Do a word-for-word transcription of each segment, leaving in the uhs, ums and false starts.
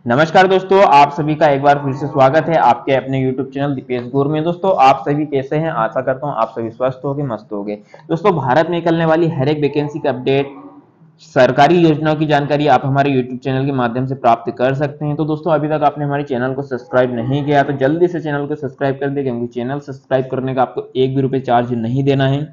नमस्कार दोस्तों, आप सभी का एक बार फिर से स्वागत है आपके अपने यूट्यूब चैनल दीपेश गुर में। दोस्तों, आप सभी कैसे हैं? आशा करता हूं आप सभी स्वस्थ होंगे, मस्त होंगे। दोस्तों, भारत में निकलने वाली हर एक वैकेंसी का अपडेट, सरकारी योजनाओं की जानकारी आप हमारे यूट्यूब चैनल के माध्यम से प्राप्त कर सकते हैं। तो दोस्तों, अभी तक आपने हमारे चैनल को सब्सक्राइब नहीं किया तो जल्दी से चैनल को सब्सक्राइब कर दें, क्योंकि चैनल सब्सक्राइब करने का आपको एक भी रुपये चार्ज नहीं देना है।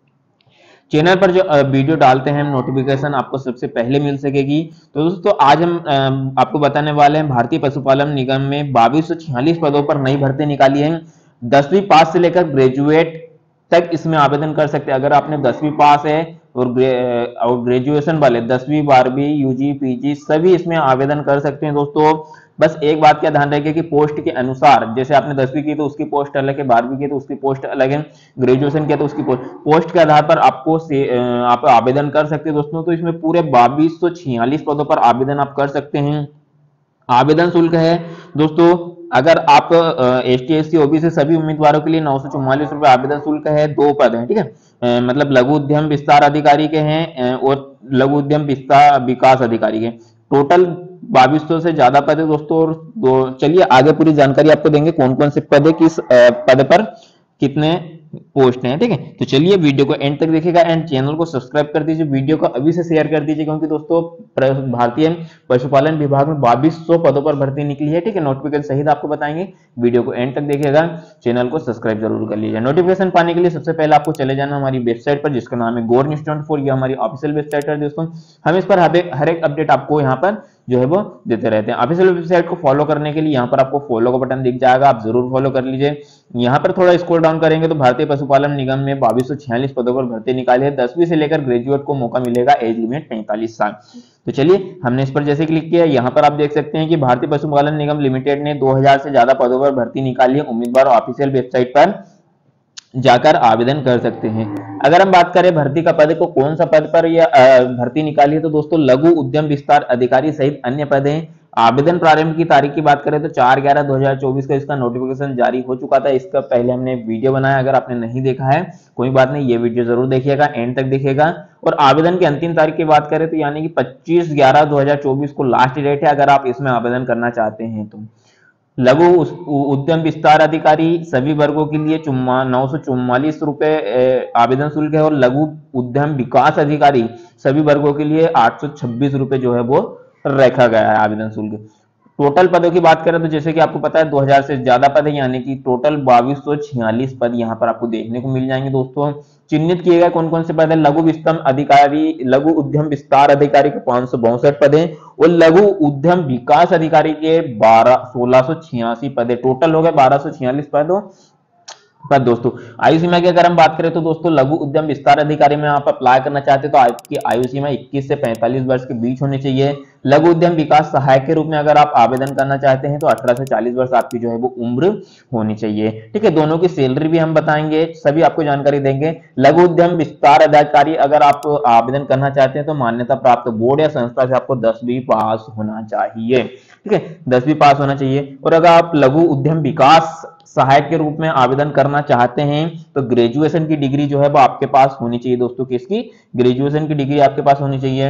चैनल पर जो वीडियो डालते हैं नोटिफिकेशन आपको सबसे पहले मिल सकेगी। तो दोस्तों, आज हम आपको बताने वाले हैं भारतीय पशुपालन निगम में बाईस सौ छियालीस पदों पर नई भर्ती निकाली है। दसवीं पास से लेकर ग्रेजुएट तक इसमें आवेदन कर सकते हैं। अगर आपने दसवीं पास है और ग्रे, और ग्रेजुएशन वाले दसवीं बारहवीं यूजी पीजी सभी इसमें आवेदन कर सकते हैं। दोस्तों, बस एक बात का ध्यान रखिए कि पोस्ट के अनुसार, जैसे आपने दसवीं की तो उसकी पोस्ट अलग है, बारहवीं की तो उसकी पोस्ट अलग है, ग्रेजुएशन किया तो उसकी पोस्ट पोस्ट के आधार पर आपको से आप आवेदन कर सकते हैं। दोस्तों, तो इसमें पूरे बाईस सौ छियालीस पदों पर आवेदन आप कर सकते हैं। आवेदन शुल्क है दोस्तों, अगर आप S T S C OBC सभी उम्मीदवारों के लिए नौ सौ चौवालीस रुपए आवेदन शुल्क है। दो पद हैं, ठीक है। अ, मतलब लघु उद्यम विस्तार अधिकारी के हैं अ, और लघु उद्यम विस्तार विकास अधिकारी के। टोटल बाईस सौ से ज्यादा पद है दोस्तों। और दो चलिए आगे पूरी जानकारी आपको देंगे, कौन कौन से पद है, किस अ, पद पर कितने पोस्ट हैं, ठीक है। तो चलिए वीडियो को एंड तक देखिएगा एंड चैनल को सब्सक्राइब कर दीजिए, वीडियो को अभी से शेयर कर दीजिए, क्योंकि दोस्तों भारतीय पशुपालन विभाग में बाईस सौ पदों पर भर्ती निकली है, ठीक है। नोटिफिकेशन सहित आपको बताएंगे, वीडियो को एंड तक देखिएगा, चैनल को सब्सक्राइब जरूर कर लीजिए। नोटिफिकेशन पाने के लिए सबसे पहले आपको चले जाना हमारी वेबसाइट पर, जिसका नाम है गोर न्यूज ट्वेंटी फोर। ये हमारी ऑफिशियल वेबसाइट है दोस्तों। हम इस पर हर एक अपडेट आपको यहाँ पर जो है वो देते रहते हैं। ऑफिशियल वेबसाइट को फॉलो करने के लिए यहाँ पर आपको फॉलो का बटन दिख जाएगा, आप जरूर फॉलो कर लीजिए। यहाँ पर थोड़ा स्क्रॉल डाउन करेंगे तो भारतीय पशुपालन निगम में बाईस सौ छियालीस पदों पर भर्ती निकाली है। दसवीं से लेकर ग्रेजुएट को मौका मिलेगा, एज लिमिट पैंतालीस साल। तो चलिए हमने इस पर जैसे क्लिक किया, यहाँ पर आप देख सकते हैं कि भारतीय पशुपालन निगम लिमिटेड ने दो हज़ार से ज्यादा पदों पर भर्ती निकाली है। उम्मीदवार ऑफिशियल वेबसाइट पर जाकर आवेदन कर सकते हैं। अगर हम बात करें भर्ती का पद को, कौन सा पद पर यह भर्ती निकाली है, तो दोस्तों लघु उद्यम विस्तार अधिकारी सहित अन्य पद हैं। आवेदन प्रारंभ की तारीख की बात करें तो चार ग्यारह दो हजार चौबीस को इसका नोटिफिकेशन जारी हो चुका था। इसका पहले हमने वीडियो बनाया, अगर आपने नहीं देखा है कोई बात नहीं, ये वीडियो जरूर देखिएगा, एंड तक देखिएगा। और आवेदन की अंतिम तारीख की बात करें तो यानी कि पच्चीस ग्यारह दो हजार चौबीस को लास्ट डेट है, अगर आप इसमें आवेदन करना चाहते हैं तो। लघु उद्यम विस्तार अधिकारी सभी वर्गों के लिए नौ सौ चौवालीस रुपए आवेदन शुल्क है, और लघु उद्यम विकास अधिकारी सभी वर्गों के लिए आठ सौ छब्बीस रुपए जो है वो रखा गया है आवेदन शुल्क। टोटल पदों की बात करें तो जैसे कि आपको पता है दो हज़ार से ज्यादा पद है, यानी कि टोटल बाईस सौ छियालीस पद यहाँ पर आपको देखने को मिल जाएंगे। दोस्तों, चिन्हित किए गए कौन कौन से पद है, लघु विस्तम अधिकारी लघु उद्यम विस्तार अधिकारी के पांच सौ बासठ पद है, और लघु उद्यम विकास अधिकारी के बारह सोलह सौ छियासी पद है। टोटल हो गए बारह सौ छियालीस पद पर दोस्तों आयु सीमा की अगर हम बात करें तो दोस्तों लघु उद्यम विस्तार अधिकारी में आप अप्लाई करना चाहते हैं तो आपकी आयु सीमा इक्कीस से पैंतालीस वर्ष के बीच होनी चाहिए। लघु उद्यम विकास सहायक के रूप में अगर आप आवेदन करना चाहते हैं तो अठारह से चालीस वर्ष आपकी जो है वो उम्र होनी चाहिए, ठीक है। दोनों की सैलरी भी हम बताएंगे, सभी आपको जानकारी देंगे। लघु उद्यम विस्तार अधिकारी अगर आप आवेदन करना चाहते हैं तो मान्यता प्राप्त बोर्ड या संस्था से आपको दसवीं पास होना चाहिए, ठीक है, दसवीं पास होना चाहिए। और अगर आप लघु उद्यम विकास सहायक के रूप में आवेदन करना चाहते हैं तो ग्रेजुएशन की डिग्री जो है वो आपके पास होनी चाहिए। दोस्तों, किसकी? ग्रेजुएशन की डिग्री आपके पास होनी चाहिए।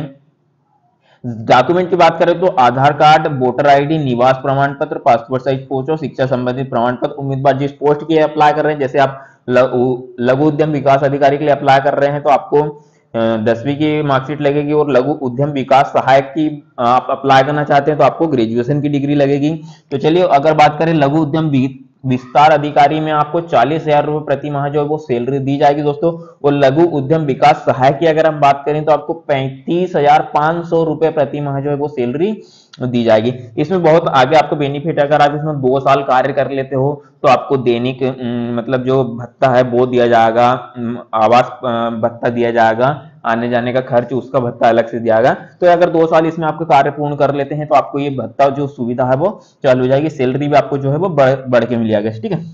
डॉक्यूमेंट की बात करें तो आधार कार्ड, वोटर आईडी, निवास प्रमाण पत्र, पासपोर्ट साइज फोटो, शिक्षा संबंधित प्रमाण पत्र। उम्मीदवार जिस पोस्ट के अप्लाई कर रहे हैं, जैसे आप लघु उद्यम विकास अधिकारी के लिए अप्लाई कर रहे हैं तो आपको दसवीं की मार्कशीट लगेगी, और लघु उद्यम विकास सहायक की आप अप्लाई करना चाहते हैं तो आपको ग्रेजुएशन की डिग्री लगेगी। तो चलिए अगर बात करें लघु उद्यम विस्तार अधिकारी में आपको चालीस हजार रुपए प्रति माह जो है वो सैलरी दी जाएगी दोस्तों। और लघु उद्यम विकास सहायक की अगर हम बात करें तो आपको पैंतीस हजार पांच सौ रुपए प्रति माह जो है वो सैलरी दी जाएगी। इसमें बहुत आगे आपको बेनिफिट, अगर आप इसमें दो साल कार्य कर लेते हो तो आपको दैनिक मतलब जो भत्ता है वो दिया जाएगा, आवास भत्ता दिया जाएगा, आने जाने का खर्च उसका भत्ता अलग से दिया जाएगा। तो अगर दो साल इसमें आपको कार्य पूर्ण कर लेते हैं तो आपको ये भत्ता जो सुविधा है वो चालू हो जाएगी, सैलरी भी आपको जो है वो बढ़ बढ़ के मिल जाएगा, ठीक है।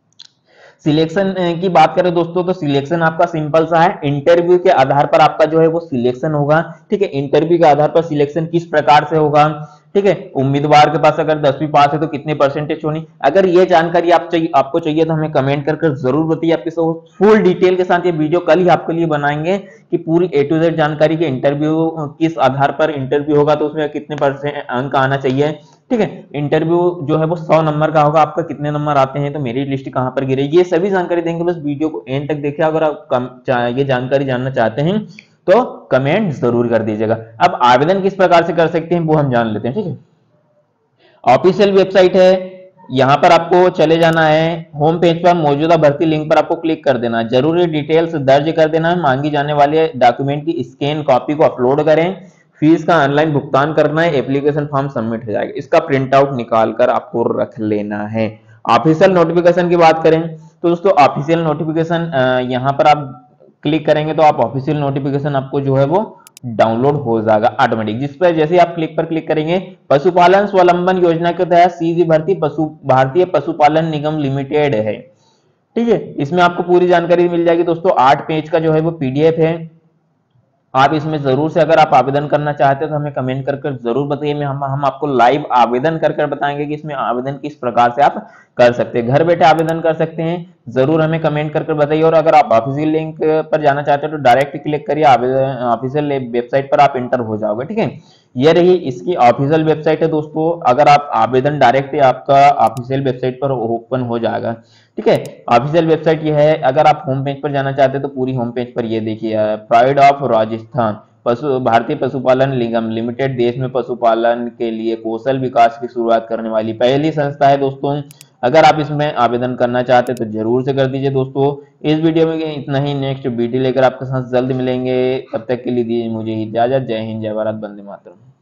सिलेक्शन की बात करें दोस्तों तो सिलेक्शन आपका सिंपल सा है, इंटरव्यू के आधार पर आपका जो है वो सिलेक्शन होगा, ठीक है। इंटरव्यू के आधार पर सिलेक्शन किस प्रकार से होगा, ठीक है। उम्मीदवार के पास अगर दसवीं पास है तो कितने परसेंटेज होनी, अगर ये जानकारी आप चाहिए आपको चाहिए तो हमें कमेंट कर कर जरूर बताइए। आपके साथ फुल डिटेल के साथ ये वीडियो कल ही आपके लिए बनाएंगे कि पूरी ए टू जेड जानकारी के इंटरव्यू किस आधार पर इंटरव्यू होगा तो उसमें कितने परसेंट अंक आना चाहिए। ठीक है, इंटरव्यू जो है वो सौ नंबर का होगा, आपका कितने नंबर आते हैं तो मेरिट लिस्ट कहां पर गिरेगी, ये सभी जानकारी देंगे। बस वीडियो को एंड तक देखिए। अगर आप ये जानकारी जानना चाहते हैं तो कमेंट जरूर कर दीजिएगा। अब आवेदन किस प्रकार से कर सकते हैं वो हम जान लेते हैं। ठीक है, ऑफिशियल वेबसाइट है, यहां पर आपको चले जाना है, होम पेज पर मौजूदा भर्ती लिंक पर आपको क्लिक कर देना है, जरूरी डिटेल्स दर्ज कर देना है, मांगी जाने वाले डॉक्यूमेंट की स्कैन कॉपी को अपलोड करें, फीस का ऑनलाइन भुगतान करना है, एप्लीकेशन फॉर्म सबमिट हो जाएगा, इसका प्रिंट आउट निकाल कर आपको रख लेना है। ऑफिशियल नोटिफिकेशन की बात करें तो दोस्तों ऑफिशियल नोटिफिकेशन यहां पर आप क्लिक करेंगे तो आप ऑफिशियल नोटिफिकेशन आपको जो है वो डाउनलोड हो जाएगा ऑटोमेटिक। जिस पर जैसे आप क्लिक पर क्लिक करेंगे, पशुपालन स्वावलंबन योजना के तहत सीधी भर्ती पशु भारतीय पशुपालन निगम लिमिटेड है। ठीक है, इसमें आपको पूरी जानकारी मिल जाएगी दोस्तों। आठ पेज का जो है वो पीडीएफ है, आप इसमें जरूर से अगर आप आवेदन करना चाहते हैं तो हमें कमेंट कर कर जरूर बताइए। हम हम आपको लाइव आवेदन कर कर बताएंगे कि इसमें आवेदन किस प्रकार से आप कर सकते हैं, घर बैठे आवेदन कर सकते हैं। जरूर हमें कमेंट कर कर बताइए। और अगर आप ऑफिशियल लिंक पर जाना चाहते हैं तो डायरेक्ट क्लिक करिए, आवेदन ऑफिशियल वेबसाइट पर आप इंटर हो जाओगे। ठीक है, ये रही इसकी ऑफिशियल वेबसाइट है दोस्तों। अगर आप आवेदन डायरेक्ट आपका ऑफिशियल वेबसाइट पर ओपन हो जाएगा। ठीक है, ऑफिशियल वेबसाइट ये है। अगर आप होम पेज पर जाना चाहते हैं तो पूरी होम पेज पर ये देखिए, प्राइड ऑफ राजस्थान पशु भारतीय पशुपालन निगम लिमिटेड देश में पशुपालन के लिए कौशल विकास की शुरुआत करने वाली पहली संस्था है दोस्तों। अगर आप इसमें आवेदन करना चाहते हैं तो जरूर से कर दीजिए दोस्तों। इस वीडियो में इतना ही, नेक्स्ट वीडियो लेकर आपके साथ जल्द मिलेंगे। तब तक के लिए दीजिए मुझे इजाजत। जय हिंद, जय भारत, वंदे मातरम।